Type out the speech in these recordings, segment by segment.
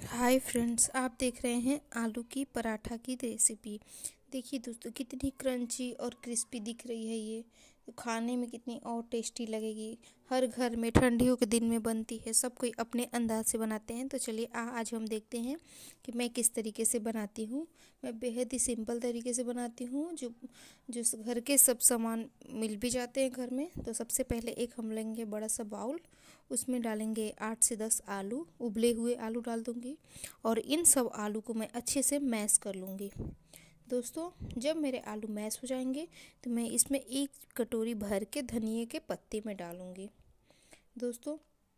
Hi friends, आप देख रहे हैं आलू की पराठा की रेसिपी। देखिए दोस्तों, कितनी क्रंची और क्रिस्पी दिख रही है ये। तो खाने में कितनी और टेस्टी लगेगी। हर घर में ठंडियों के दिन में बनती है, सब कोई अपने अंदाज से बनाते हैं। तो चलिए आज हम देखते हैं कि मैं किस तरीके से बनाती हूँ। मैं बेहद ही सिंपल तरीके से बनाती हूँ, जो जो घर के सब सामान मिल भी जाते हैं घर में। तो सबसे पहले एक हम लेंगे बड़ा सा बाउल, उसमें डालेंगे 8 से 10 आलू, उबले हुए आलू डाल दूँगी और इन सब आलू को मैं अच्छे से मैश कर लूँगी। दोस्तों, जब मेरे आलू मैश हो जाएंगे तो मैं इसमें 1 कटोरी भर के धनिए के पत्ते में डालूँगी। दोस्तों,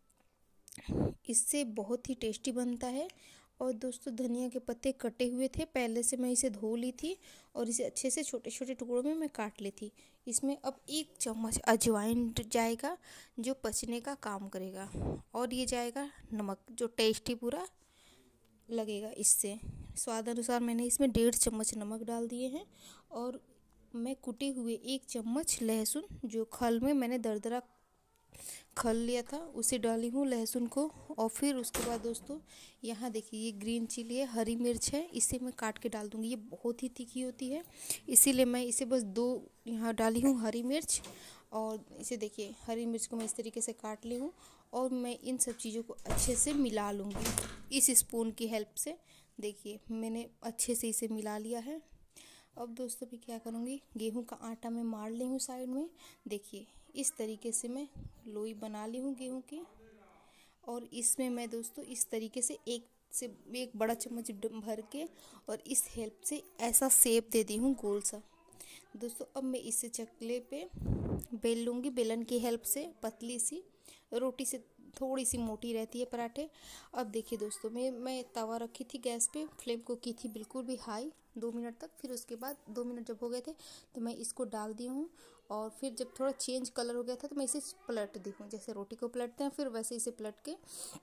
इससे बहुत ही टेस्टी बनता है। और दोस्तों, धनिया के पत्ते कटे हुए थे, पहले से मैं इसे धो ली थी और इसे अच्छे से छोटे छोटे टुकड़ों में मैं काट ली थी। इसमें अब 1 चम्मच अजवाइन जाएगा, जो पचने का काम करेगा। और ये जाएगा नमक, जो टेस्टी पूरा लगेगा। इससे स्वाद अनुसार मैंने इसमें 1.5 चम्मच नमक डाल दिए हैं। और मैं कुटे हुए 1 चम्मच लहसुन, जो खल में मैंने दरदरा खल लिया था, उसे डाली हूँ लहसुन को। और फिर उसके बाद दोस्तों, यहाँ देखिए ये ग्रीन चिली है, हरी मिर्च है, इसे मैं काट के डाल दूँगी। ये बहुत ही तीखी होती है, इसीलिए मैं इसे बस 2 यहाँ डाली हूँ हरी मिर्च। और इसे देखिए, हरी मिर्च को मैं इस तरीके से काट ली हूँ और मैं इन सब चीज़ों को अच्छे से मिला लूँगी इस स्पून की हेल्प से। देखिए, मैंने अच्छे से इसे मिला लिया है। अब दोस्तों भी क्या करूँगी, गेहूं का आटा मैं मार ली हूँ साइड में। देखिए, इस तरीके से मैं लोई बना ली हूँ गेहूं की। और इसमें मैं दोस्तों इस तरीके से एक बड़ा चम्मच भर के और इस हेल्प से ऐसा शेप दे दी हूँ गोल सा। दोस्तों, अब मैं इसे चकले पे बेल लूँगी बेलन की हेल्प से। पतली सी रोटी से थोड़ी सी मोटी रहती है पराठे। अब देखिए दोस्तों, मैं तवा रखी थी गैस पे, फ्लेम को की थी बिल्कुल भी हाई 2 मिनट तक। फिर उसके बाद 2 मिनट जब हो गए थे तो मैं इसको डाल दी हूँ। और फिर जब थोड़ा चेंज कलर हो गया था तो मैं इसे पलट दी हूँ, जैसे रोटी को पलटते हैं, फिर वैसे इसे पलट के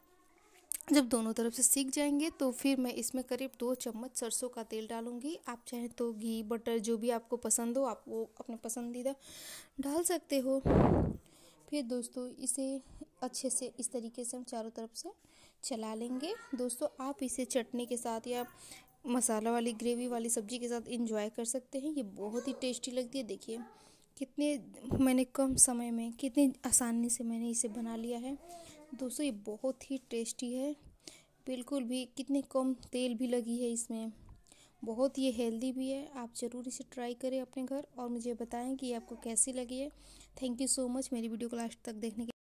जब दोनों तरफ से सीख जाएंगे तो फिर मैं इसमें करीब 2 चम्मच सरसों का तेल डालूंगी। आप चाहें तो घी बटर जो भी आपको पसंद हो, आप वो अपने पसंदीदा डाल सकते हो। फिर दोस्तों, इसे अच्छे से इस तरीके से हम चारों तरफ से चला लेंगे। दोस्तों, आप इसे चटनी के साथ या मसाला वाली ग्रेवी वाली सब्जी के साथ इंजॉय कर सकते हैं। ये बहुत ही टेस्टी लगती है। देखिए कितने मैंने कम समय में कितनी आसानी से मैंने इसे बना लिया है। दोस्तों, ये बहुत ही टेस्टी है, बिल्कुल भी कितने कम तेल भी लगी है इसमें। बहुत ये हेल्दी भी है। आप ज़रूर इसे ट्राई करें अपने घर और मुझे बताएं कि आपको कैसी लगी है। थैंक यू सो मच मेरी वीडियो को लास्ट तक देखने के लिए।